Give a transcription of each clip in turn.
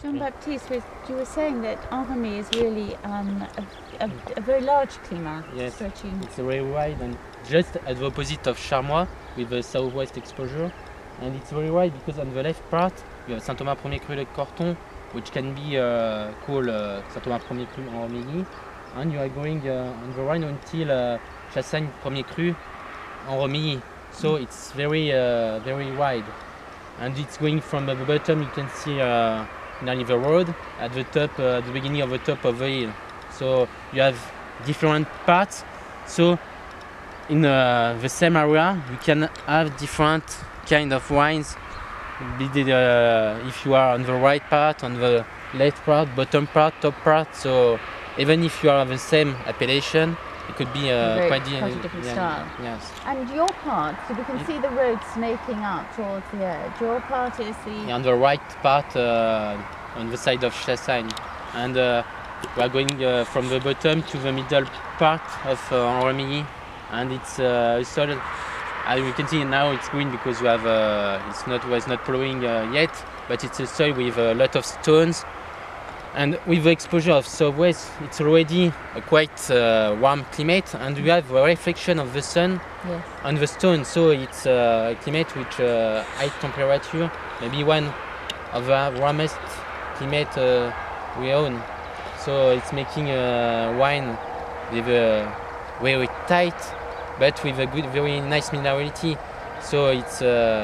Jean-Baptiste, you were saying that Enremy is really a very large climat. Yes, stretching. it's very wide and just at the opposite of Charmois with the southwest exposure. And it's very wide because on the left part you have Saint-Thomas Premier Cru Lake Corton, which can be called Saint-Thomas Premier Cru en Romilly. And you are going on the Rhine until Chassagne Premier Cru en Romilly. So it's very wide. And it's going from the bottom, you can see nearly the road, at the top, at the beginning of the top of the hill. So you have different parts. So in the same area, you can have different kind of wines. If you are on the right part, on the left part, bottom part, top part. So even if you are the same appellation, it could be quite a different style. Yes. And your part, so we can see the road snaking up towards the edge. Your part is the... On the right part, on the side of Chassagne. And we are going from the bottom to the middle part of Enremy. And it's sort of, as you can see now, it's green because we have was not plowing yet, but it's a soil with a lot of stones. And with the exposure of southwest, it's already a quite warm climate, and we have a reflection of the sun on the stone. So it's a climate which high temperature, maybe one of the warmest climate we own. So it's making wine with very tight, but with a good, very nice minerality. So it's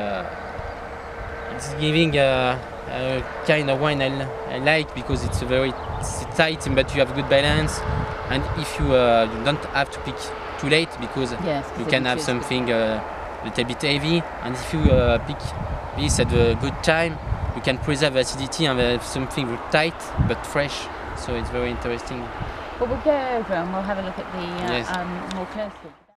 giving a kind of wine I like because it's very tight, but you have good balance. And if you don't have to pick too late because you can have something a little bit heavy. And if you pick this at a good time, you can preserve acidity and have something tight but fresh. So it's very interesting. But we'll go over and we'll have a look at the more closely.